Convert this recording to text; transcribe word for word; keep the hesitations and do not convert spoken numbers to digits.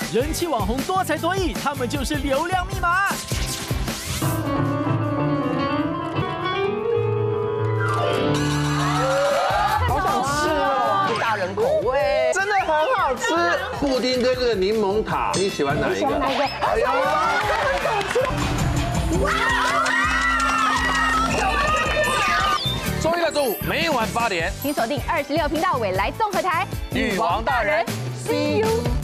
人气网红多才多艺，他们就是流量密码。 好想吃哦，大人口味，真的很好吃。 布丁跟这个柠檬塔，你喜欢哪一个？ 哪一个？哎呦，很好吃。哇！ 周一到周五每晚八点， 请锁定二十六频道未来综合台， 女王大人 ，See you。